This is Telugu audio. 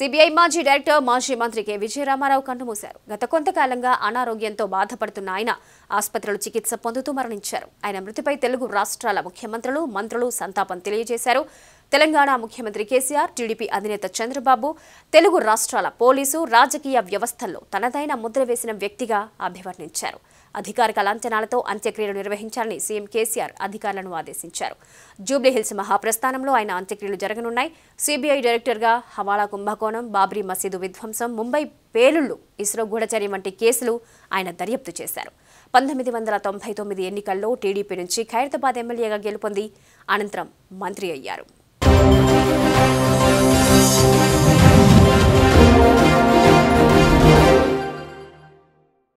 సిబిఐ మాజీ డైరెక్టర్ మాజీ మంత్రి Vijayarama Rao కన్నుమూశారు. గత కొంతకాలంగా అనారోగ్యంతో బాధపడుతున్న ఆయన ఆసుపత్రిలో చికిత్స పొందుతూ మరణించారు. ఆయన మృతిపై తెలుగు రాష్ట్రాల ముఖ్యమంత్రులు, మంత్రులు సంతాపం తెలియజేశారు. తెలంగాణ ముఖ్యమంత్రి కేసీఆర్, టీడీపీ అధినేత చంద్రబాబు తెలుగు రాష్ట్రాల పోలీసు, రాజకీయ వ్యవస్థల్లో తనదైన ముద్ర వేసిన వ్యక్తిగా అభివర్ణించారు. అధికారిక లాంఛనాలతో అంత్యక్రియలు నిర్వహించాలని సీఎం కేసీఆర్ అధికారులను ఆదేశించారు. జూబ్లీహిల్స్ మహాప్రస్థానంలో ఆయన అంత్యక్రియలు జరగనున్నాయి. సిబిఐ డైరెక్టర్గా హవాలా కుంభకోణం, బాబ్రీ మసీదు విధ్వంసం, ముంబై పేలుళ్లు, ఇస్రో గూఢచర్యం వంటి కేసులు ఆయన దర్యాప్తు చేశారు. 1999 ఎన్నికల్లో టీడీపీ నుంచి ఖైరతాబాద్ ఎమ్మెల్యేగా గెలుపొంది అనంతరం మంత్రి అయ్యారు.